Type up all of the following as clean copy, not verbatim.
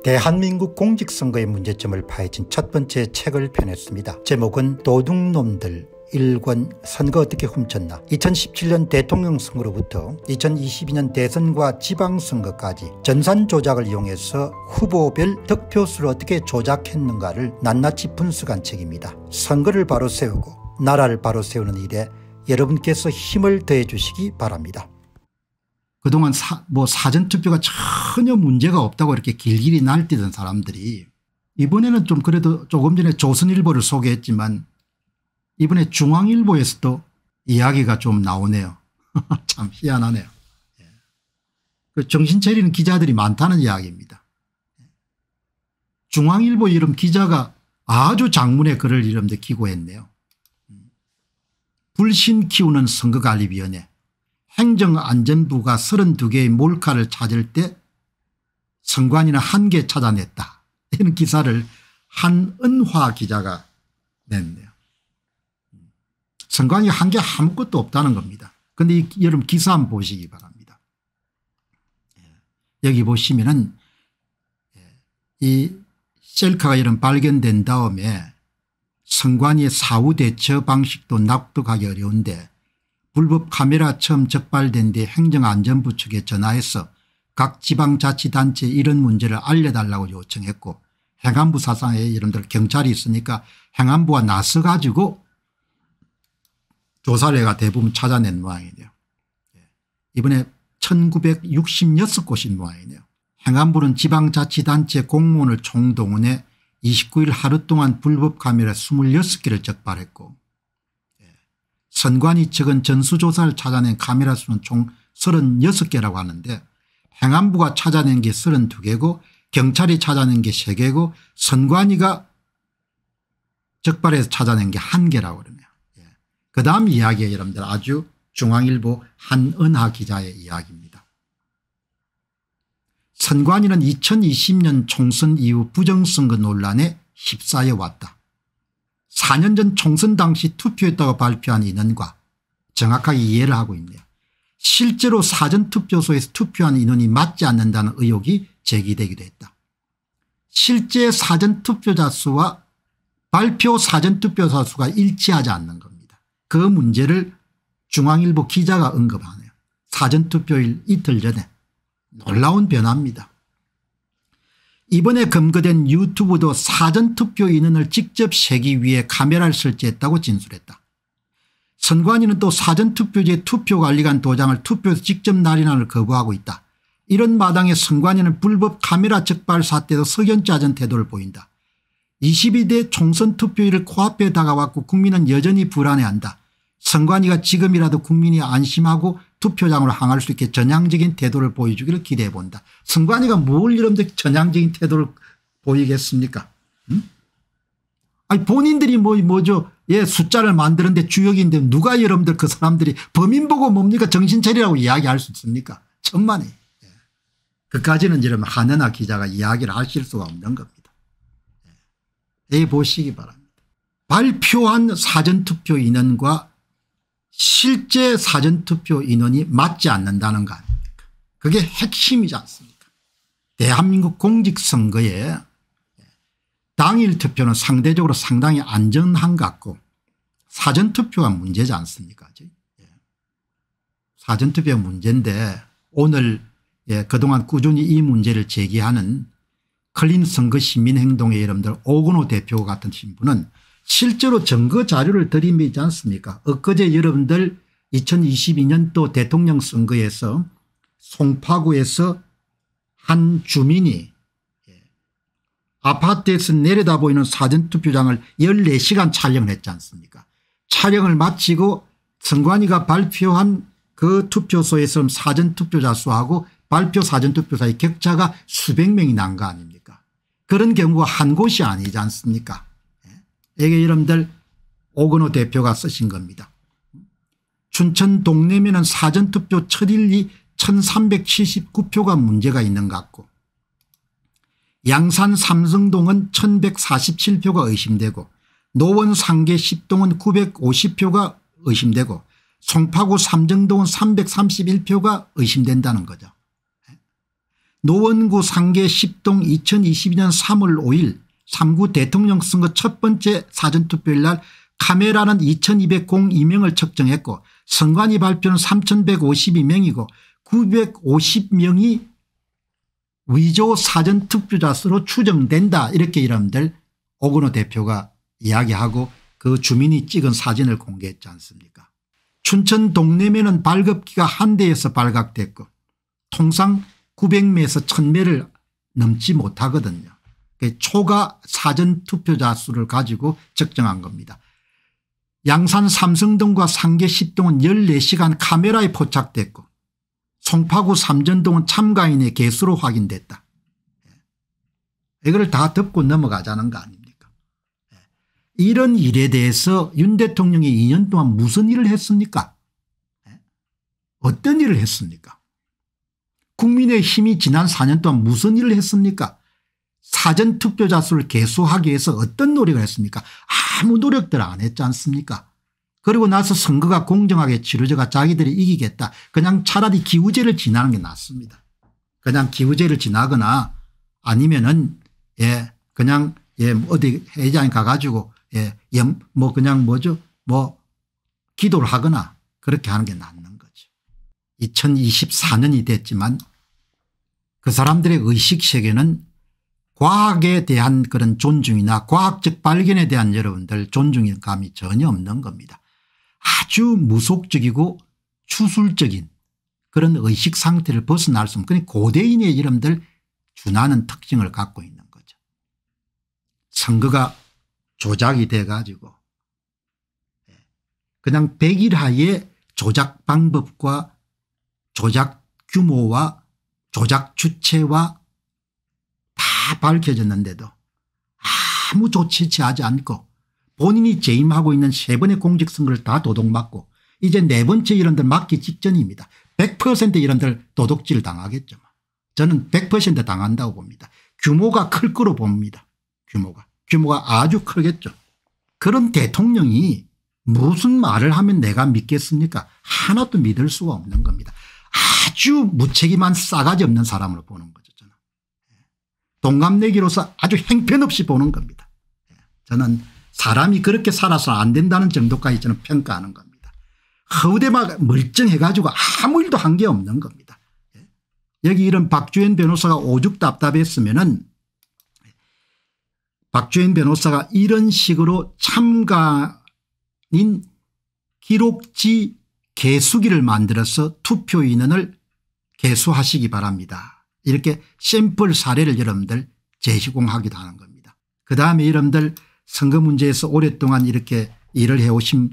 대한민국 공직선거의 문제점을 파헤친 첫 번째 책을 펴냈습니다. 제목은 도둑놈들 1권 선거 어떻게 훔쳤나. 2017년 대통령 선거로부터 2022년 대선과 지방선거까지 전산 조작을 이용해서 후보별 득표수를 어떻게 조작했는가를 낱낱이 분석한 책입니다. 선거를 바로 세우고 나라를 바로 세우는 일에 여러분께서 힘을 더해 주시기 바랍니다. 그동안 사전투표가 전혀 문제가 없다고 이렇게 길길이 날뛰던 사람들이 이번에는 좀 그래도 조금 전에 조선일보를 소개했지만 이번에 중앙일보에서도 이야기가 좀 나오네요. 참 희한하네요. 그 정신 차리는 기자들이 많다는 이야기입니다. 중앙일보 이름 기자가 아주 장문의 글을 이름대 기고했네요. 불신 키우는 선거관리위원회. 행정안전부가 32개의 몰카를 찾을 때 선관위는 1개 찾아냈다. 이런 기사를 한은화 기자가 냈네요. 선관위가 1개 아무것도 없다는 겁니다. 그런데 여러분 기사 한번 보시기 바랍니다. 여기 보시면은 이 셀카가 이런 발견된 다음에 선관위의 사후 대처 방식도 납득하기 어려운데 불법 카메라 처음 적발된 뒤 행정안전부 측에 전화해서 각 지방자치단체에 이런 문제를 알려달라고 요청했고 행안부 사상에 여러분들 경찰이 있으니까 행안부가 나서 가지고 조사를 해가 대부분 찾아낸 모양이네요. 이번에 1966곳인 모양이네요. 행안부는 지방자치단체 공무원을 총동원해 29일 하루 동안 불법 카메라 26개를 적발했고 선관위 측은 전수조사를 찾아낸 카메라 수는 총 36개라고 하는데 행안부가 찾아낸 게 32개고 경찰이 찾아낸 게 3개고 선관위가 적발해서 찾아낸 게 1개라고 그러네요. 그다음 이야기가 여러분들 아주 중앙일보 한은하 기자의 이야기입니다. 선관위는 2020년 총선 이후 부정선거 논란에 휩싸여 왔다. 4년 전 총선 당시 투표했다고 발표한 인원과 정확하게 이해를 하고 있네요. 실제로 사전투표소에서 투표한 인원이 맞지 않는다는 의혹이 제기되기도 했다. 실제 사전투표자 수와 발표 사전투표자 수가 일치하지 않는 겁니다. 그 문제를 중앙일보 기자가 언급하네요. 사전투표일 이틀 전에. 놀라운 변화입니다. 이번에 검거된 유튜브도 사전투표 인원을 직접 세기 위해 카메라를 설치했다고 진술했다. 선관위는 또 사전투표지의 투표관리관 도장을 투표에서 직접 날인하는 거부하고 있다. 이런 마당에 선관위는 불법 카메라 적발 사태도 석연치 않은 태도를 보인다. 22대 총선 투표일을 코앞에 다가왔고 국민은 여전히 불안해한다. 선관위가 지금이라도 국민이 안심하고 투표장으로 향할 수 있게 전향적인 태도를 보여주기를 기대해 본다. 선관위가 뭘 이런데 전향적인 태도를 보이겠습니까? 아니 본인들이 뭐죠. 예, 숫자를 만드는데 주역인데 누가 여러분들 그 사람들이 범인 보고 뭡니까 정신 차리라고 이야기할 수 있습니까? 천만에. 예. 그까지는 여러분 한은하 기자가 이야기를 하실 수가 없는 겁니다. 예. 보시기 바랍니다. 발표한 사전투표 인원과 실제 사전투표 인원이 맞지 않는다는 거 아닙니까? 그게 핵심이지 않습니까? 대한민국 공직선거에 당일 투표는 상대적으로 상당히 안전한 것 같고 사전투표가 문제지 않습니까? 사전투표가 문제인데 오늘 그동안 꾸준히 이 문제를 제기하는 클린 선거 시민행동의 여러분들 오건호 대표 같은 신분은 실제로 증거 자료를 들이미지 않습니까? 엊그제 여러분들 2022년도 대통령 선거에서 송파구에서 한 주민이 아파트에서 내려다 보이는 사전투표장을 14시간 촬영을 했지 않습니까? 촬영을 마치고 선관위가 발표한 그 투표소에서 사전투표자 수하고 발표 사전투표자의 격차가 수백 명이 난 거 아닙니까? 그런 경우가 한 곳이 아니지 않습니까? 이게 여러분들 오건호 대표가 쓰신 겁니다. 춘천 동래면은 사전투표 첫일이 1379표가 문제가 있는 것 같고 양산 삼성동은 1147표가 의심되고 노원 상계 10동은 950표가 의심되고 송파구 삼정동은 331표가 의심된다는 거죠. 노원구 상계 10동 2022년 3월 5일 3구 대통령 선거 첫 번째 사전투표일 날 카메라는 2202명을 측정했고 선관위 발표는 3152명이고 950명이 위조 사전투표자 수로 추정된다. 이렇게 여러분들 오건호 대표가 이야기하고 그 주민이 찍은 사진을 공개했지 않습니까? 춘천 동래면은 발급기가 한 대에서 발각됐고 통상 900매에서 1000매를 넘지 못하거든요. 초과 사전투표자 수를 가지고 측정한 겁니다. 양산 삼성동과 상계 10동은 14시간 카메라에 포착됐고 송파구 삼전동은 참가인의 개수로 확인됐다. 이걸 다 덮고 넘어가자는 거 아닙니까? 이런 일에 대해서 윤 대통령이 2년 동안 무슨 일을 했습니까? 어떤 일을 했습니까? 국민의힘이 지난 4년 동안 무슨 일을 했습니까? 사전투표자 수를 개수하기 위해서 어떤 노력을 했습니까? 아무 노력들 안 했지 않습니까? 그리고 나서 선거가 공정하게 치러져가 자기들이 이기겠다. 그냥 차라리 기우제를 지나는 게 낫습니다. 그냥 기우제를 지나거나 아니면은 그냥 어디 회장에 가가지고 그냥 기도를 하거나 그렇게 하는 게 낫는 거죠. 2024년이 됐지만 그 사람들의 의식 세계는 과학에 대한 그런 존중이나 과학적 발견에 대한 여러분들 존중감이 전혀 없는 겁니다. 아주 무속적이고 추술적인 그런 의식 상태를 벗어날 수 없는 그런 고대인의 여러분들 준하는 특징을 갖고 있는 거죠. 선거가 조작이 돼 가지고 그냥 100일 하에 조작 방법과 조작 규모와 조작 주체와 다 밝혀졌는데도 아무 조치 취하지 않고 본인이 재임하고 있는 3번의 공직선거를 다 도둑맞고 이제 4번째 이런들 맞기 직전입니다. 100% 이런들 도둑질 당하겠죠. 저는 100% 당한다고 봅니다. 규모가 클 거로 봅니다. 규모가 아주 크겠죠. 그런 대통령이 무슨 말을 하면 내가 믿겠습니까? 하나도 믿을 수가 없는 겁니다. 아주 무책임한 싸가지 없는 사람으로 보는 거죠. 저는 동갑내기로서 아주 형편없이 보는 겁니다. 저는 사람이 그렇게 살아서 안 된다는 정도까지 저는 평가하는 겁니다. 허우대막 멀쩡해 가지고 아무 일도 한 게 없는 겁니다. 여기 이런 박주현 변호사가 오죽 답답했으면은 박주현 변호사가 이런 식으로 참가인 기록지 개수기를 만들어서 투표 인원을 개수하시기 바랍니다. 이렇게 샘플 사례를 여러분들 제시공하기도 하는 겁니다. 그다음에 여러분들 선거 문제에서 오랫동안 이렇게 일을 해오신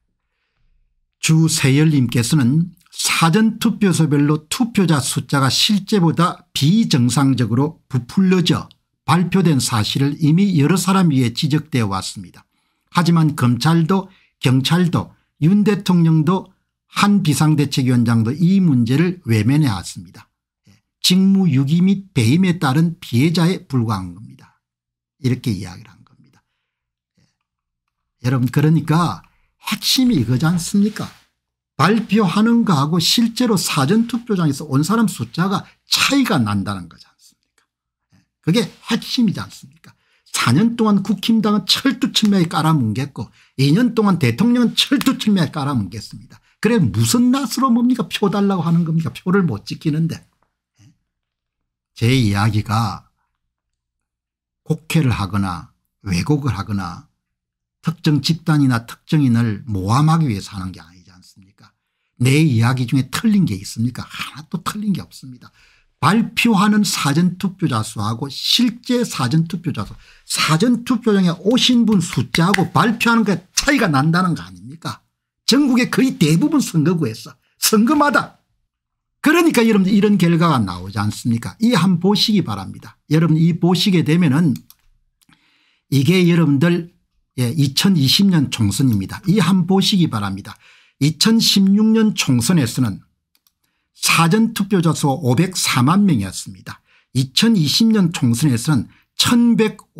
주세열님께서는 사전투표소별로 투표자 숫자가 실제보다 비정상적으로 부풀려져 발표된 사실을 이미 여러 사람 위에 지적되어 왔습니다. 하지만 검찰도 경찰도 윤 대통령도 한 비상대책위원장도 이 문제를 외면해 왔습니다. 직무유기 및 배임에 따른 피해자에 불과한 겁니다. 이렇게 이야기를 한 겁니다. 여러분 그러니까 핵심이 이거지 않습니까? 발표하는 거하고 실제로 사전투표장에서 온 사람 숫자가 차이가 난다는 거지 않습니까? 그게 핵심이지 않습니까? 4년 동안 국힘당은 철두철미하게 깔아뭉갰고 2년 동안 대통령은 철두철미하게 깔아뭉갰습니다. 그래 무슨 낯으로 뭡니까? 표 달라고 하는 겁니까? 표를 못 지키는데. 제 이야기가 곡해를 하거나 왜곡을 하거나 특정 집단이나 특정인을 모함하기 위해서 하는 게 아니지 않습니까? 내 이야기 중에 틀린 게 있습니까? 하나도 틀린 게 없습니다. 발표하는 사전투표자 수하고 실제 사전투표자 수, 사전투표장에 오신 분 숫자하고 발표하는 게 차이가 난다는 거 아닙니까? 전국의 거의 대부분 선거구에서 선거마다. 그러니까 여러분들 이런 결과가 나오지 않습니까? 이 한 보시기 바랍니다. 여러분 이 보시게 되면은 이게 여러분들 2020년 총선입니다. 이 한 보시기 바랍니다. 2016년 총선에서는 사전투표자 수가 504만 명이었습니다. 2020년 총선에서는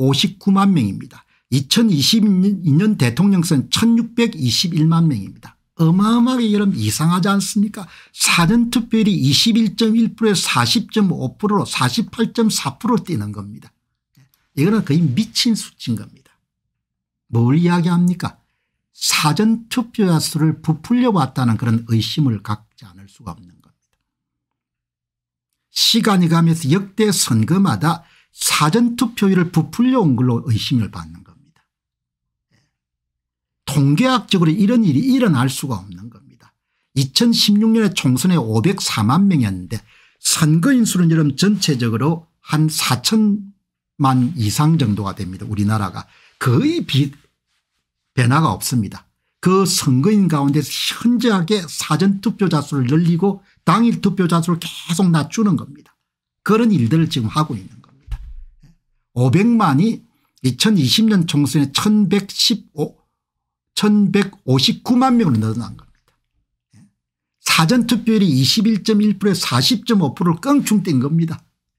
1159만 명입니다. 2022년 대통령 선 1621만 명입니다. 어마어마하게 여러분 이상하지 않습니까? 사전투표율이 21.1%에서 40.5%로 48.4%로 뛰는 겁니다. 이거는 거의 미친 수치인 겁니다. 뭘 이야기합니까? 사전투표자 수를 부풀려 왔다는 그런 의심을 갖지 않을 수가 없는 겁니다. 시간이 가면서 역대 선거마다 사전투표율을 부풀려 온 걸로 의심을 받는 겁니다. 통계학적으로 이런 일이 일어날 수가 없는 겁니다. 2016년에 총선에 504만 명이었는데 선거인 수는 여러분 전체적으로 한 4천만 이상 정도가 됩니다. 우리나라가 거의 변화가 없습니다. 그 선거인 가운데서 현저하게 사전투표자 수를 늘리고 당일 투표자 수를 계속 낮추는 겁니다. 그런 일들을 지금 하고 있는 겁니다. 500만이 2020년 총선에 1159만 명으로 늘어난 겁니다. 사전투표율이 21.1%에서 40.5%를 껑충 뛴 겁니다.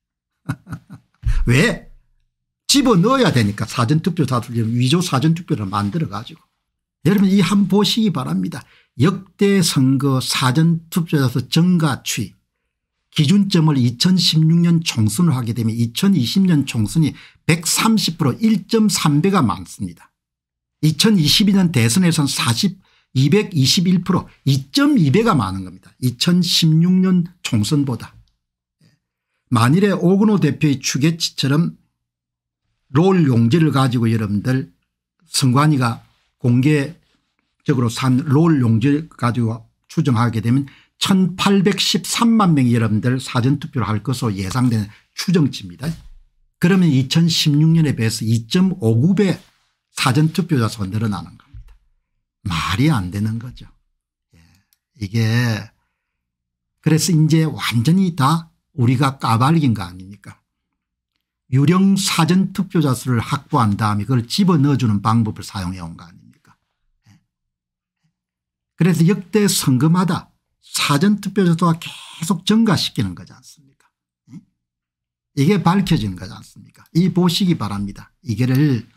왜? 집어넣어야 되니까 사전투표자 수를 위조 사전투표를 만들어 가지고. 여러분 이 한 보시기 바랍니다. 역대 선거 사전투표자 수 증가 추이 기준점을 2016년 총선을 하게 되면 2020년 총선이 130% 1.3배가 많습니다. 2022년 대선에서는 221% 2.2배가 많은 겁니다. 2016년 총선보다. 만일에 오근호 대표의 추계치처럼 롤 용지를 가지고 여러분들 선관위가 공개적으로 산 롤 용지를 가지고 추정하게 되면 1813만 명이 여러분들 사전투표를 할 것으로 예상되는 추정치입니다. 그러면 2016년에 비해서 2.59배 사전투표자 수가 늘어나는 겁니다. 말이 안 되는 거죠. 이게 그래서 이제 완전히 다 우리가 까발린 거 아닙니까? 유령 사전투표자 수를 확보한 다음에 그걸 집어넣어주는 방법을 사용해 온 거 아닙니까? 그래서 역대 선거마다 사전투표자 수가 계속 증가시키는 거지 않습니까? 이게 밝혀지는 거지 않습니까? 이 보시기 바랍니다. 이거를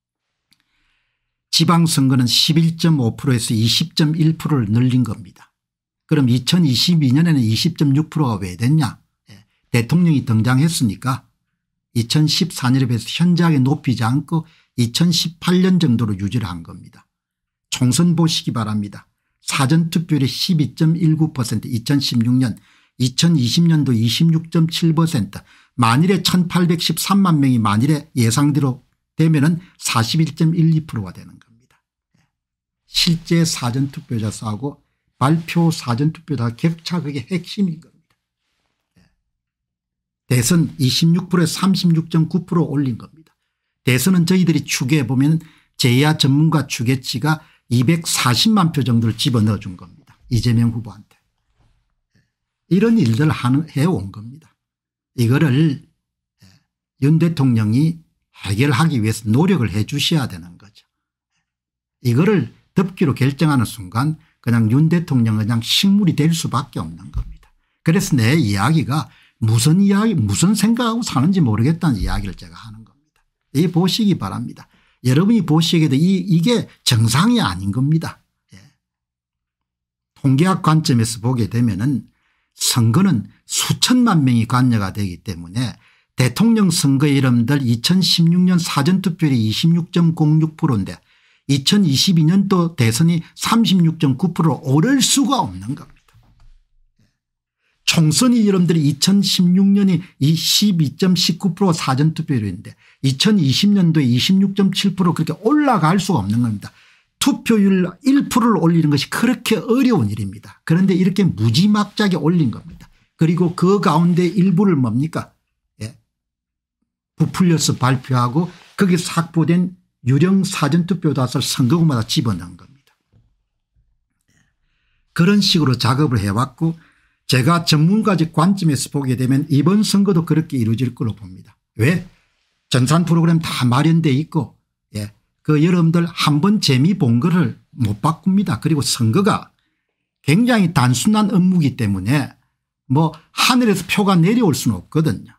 지방선거는 11.5%에서 20.1%를 늘린 겁니다. 그럼 2022년에는 20.6%가 왜 됐냐? 대통령이 등장했으니까 2014년에 비해서 현저하게 높이지 않고 2018년 정도로 유지를 한 겁니다. 총선 보시기 바랍니다. 사전투표율이 12.19% 2016년 2020년도 26.7% 만일에 1813만 명이 만일에 예상대로 되면은 41.12%가 되는 겁니다. 실제 사전투표자 수하고 발표 사전투표자 격차 그게 핵심인 겁니다. 대선 26%에서 36.9% 올린 겁니다. 대선은 저희들이 추계해 보면 제야 전문가 추계치가 240만 표 정도를 집어넣어 준 겁니다. 이재명 후보한테. 이런 일들을 해온 겁니다. 이거를 윤 대통령이 해결하기 위해서 노력을 해 주셔야 되는 거죠. 이거를 덮기로 결정하는 순간 그냥 윤 대통령은 그냥 식물이 될 수밖에 없는 겁니다. 그래서 내 이야기가 무슨 생각하고 사는지 모르겠다는 이야기를 제가 하는 겁니다. 이 보시기 바랍니다. 여러분이 보시기에도 이게 정상이 아닌 겁니다. 통계학 관점에서 보게 되면은 선거는 수천만 명이 관여가 되기 때문에 대통령 선거의 여러분들 2016년 사전투표율이 26.06%인데 2022년도 대선이 36.9%로 오를 수가 없는 겁니다. 총선이 여러분들이 2016년이 12.19% 사전투표율인데 2020년도에 26.7% 그렇게 올라갈 수가 없는 겁니다. 투표율 1%를 올리는 것이 그렇게 어려운 일입니다. 그런데 이렇게 무지막지하게 올린 겁니다. 그리고 그 가운데 일부를 뭡니까? 부풀려서 발표하고 거기서 확보된 유령 사전투표자를 선거구마다 집어넣은 겁니다. 그런 식으로 작업을 해왔고 제가 전문가적 관점에서 보게 되면 이번 선거도 그렇게 이루어질 걸로 봅니다. 왜? 전산 프로그램 다 마련돼 있고 그 여러분들 한번 재미 본 거를 못 바꿉니다. 그리고 선거가 굉장히 단순한 업무이기 때문에 뭐 하늘에서 표가 내려올 수는 없거든요.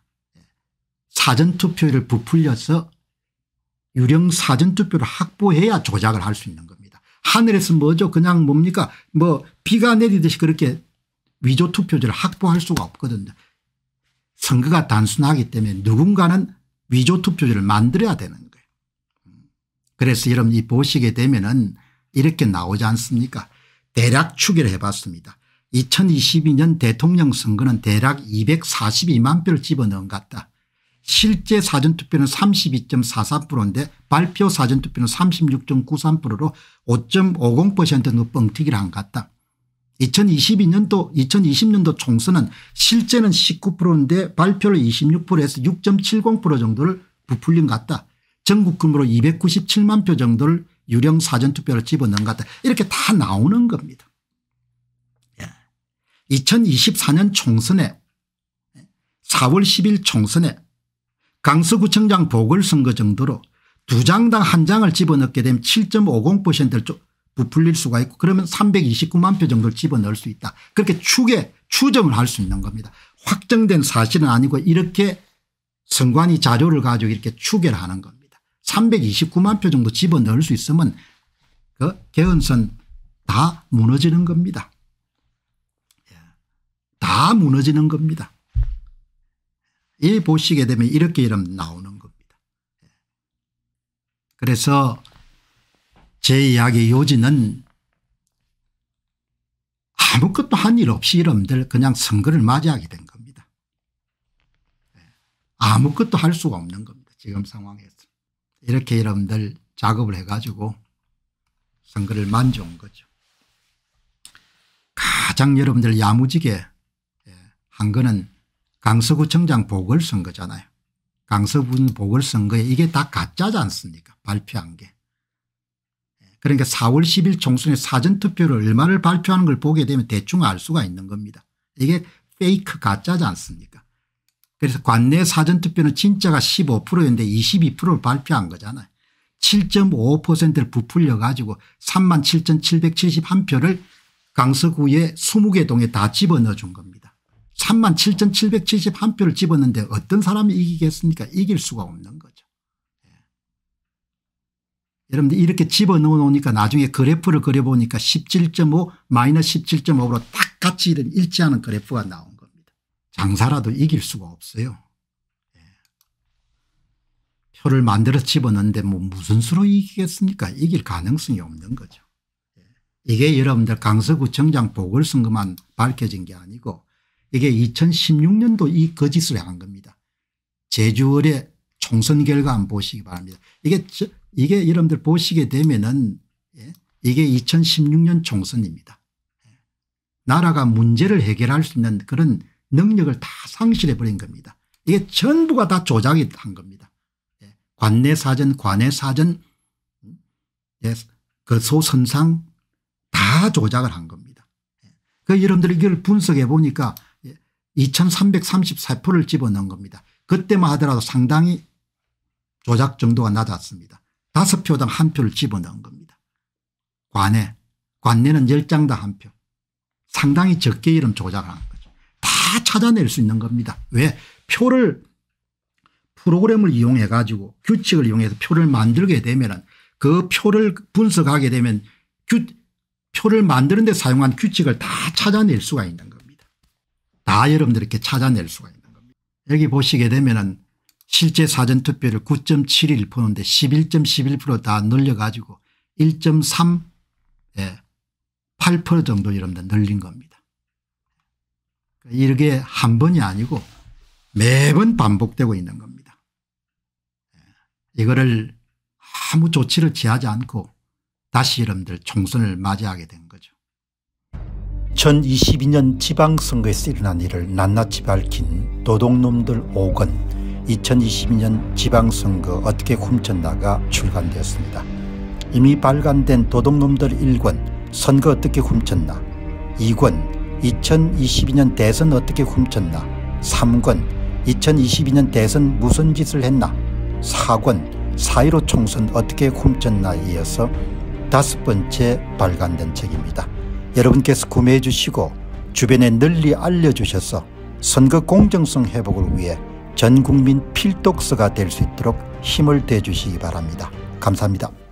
사전투표율을 부풀려서 유령 사전투표를 확보해야 조작을 할 수 있는 겁니다. 하늘에서 뭐죠? 그냥 뭡니까? 뭐 비가 내리듯이 그렇게 위조 투표지를 확보할 수가 없거든요. 선거가 단순하기 때문에 누군가는 위조 투표지를 만들어야 되는 거예요. 그래서 여러분 이 보시게 되면은 이렇게 나오지 않습니까? 대략 추계를 해봤습니다. 2022년 대통령 선거는 대략 242만 표를 집어넣은 것 같다. 실제 사전투표는 32.44%인데 발표 사전투표는 36.93%로 5.50%는 뻥튀기를 한 것 같다. 2020년도 총선은 실제는 19%인데 발표를 26%에서 6.70% 정도를 부풀린 것 같다. 전국금으로 297만 표 정도를 유령 사전투표를 집어넣은 것 같다. 이렇게 다 나오는 겁니다. 2024년 총선에 4월 10일 총선에 강서구청장 보궐선거 정도로 두 장당 한 장을 집어넣게 되면 7.50%를 부풀릴 수가 있고 그러면 329만 표 정도를 집어넣을 수 있다. 그렇게 추정을 할 수 있는 겁니다. 확정된 사실은 아니고 이렇게 선관위 자료를 가지고 이렇게 추계를 하는 겁니다. 329만 표 정도 집어넣을 수 있으면 그 개헌선 다 무너지는 겁니다. 다 무너지는 겁니다. 이 보시게 되면 이렇게 나오는 겁니다. 그래서 제 이야기의 요지는 아무것도 한 일 없이 여러분들 그냥 선거를 맞이하게 된 겁니다. 아무것도 할 수가 없는 겁니다. 지금 상황에서. 이렇게 여러분들 작업을 해가지고 선거를 만져온 거죠. 가장 여러분들 야무지게 한 거는 강서구청장 보궐선거잖아요. 강서구 보궐선거에 이게 다 가짜지 않습니까? 발표한 게. 그러니까 4월 10일 총선의 사전투표를 얼마를 발표하는 걸 보게 되면 대충 알 수가 있는 겁니다. 이게 페이크 가짜지 않습니까? 그래서 관내 사전투표는 진짜가 15%였는데 22%를 발표한 거잖아요. 7.55%를 부풀려 가지고 37,771표를 강서구의 20개 동에 다 집어넣어 준 겁니다. 37,771표를 집어넣는데 어떤 사람이 이기겠습니까? 이길 수가 없는 거죠. 여러분들 이렇게 집어넣어 놓으니까 나중에 그래프를 그려보니까 17.5 마이너스 17.5로 딱 같이 일치하는 그래프가 나온 겁니다. 장사라도 이길 수가 없어요. 표를 만들어서 집어넣는데 뭐 무슨 수로 이기겠습니까? 이길 가능성이 없는 거죠. 이게 여러분들 강서구청장 보궐선거만 밝혀진 게 아니고 이게 2016년도 이 거짓을 한 겁니다. 제주을의 총선 결과 한번 보시기 바랍니다. 이게 여러분들 보시게 되면은 이게 2016년 총선입니다. 나라가 문제를 해결할 수 있는 그런 능력을 다 상실해 버린 겁니다. 이게 전부가 다 조작이 한 겁니다. 관내 사전 관외 사전 그 소선상 다 조작을 한 겁니다. 그 여러분들 이걸 분석해 보니까 2334표를 집어넣은 겁니다. 그때만 하더라도 상당히 조작 정도가 낮았습니다. 5표당 1표를 집어넣은 겁니다. 관내는 10장당 1표. 상당히 적게 이름 조작하는 거죠. 다 찾아낼 수 있는 겁니다. 왜? 표를 프로그램을 이용해 가지고 규칙을 이용해서 표를 만들게 되면 그 표를 분석하게 되면 표를 만드는 데 사용한 규칙을 다 찾아낼 수가 있는 겁니다. 다 여러분들 이렇게 찾아낼 수가 있는 겁니다. 여기 보시게 되면은 실제 사전투표를 9.71%인데 11.11% 다 늘려가지고 1.38% 정도 여러분들 늘린 겁니다. 이게 한 번이 아니고 매번 반복되고 있는 겁니다. 이거를 아무 조치를 취하지 않고 다시 여러분들 총선을 맞이하게 된 거죠. 2022년 지방선거에서 일어난 일을 낱낱이 밝힌 도둑놈들 5권 2022년 지방선거 어떻게 훔쳤나가 출간되었습니다. 이미 발간된 도둑놈들 1권 선거 어떻게 훔쳤나, 2권 2022년 대선 어떻게 훔쳤나, 3권 2022년 대선 무슨 짓을 했나, 4권 4.15 총선 어떻게 훔쳤나에 이어서 5번째 발간된 책입니다. 여러분께서 구매해 주시고 주변에 널리 알려주셔서 선거 공정성 회복을 위해 전 국민 필독서가 될 수 있도록 힘을 대주시기 바랍니다. 감사합니다.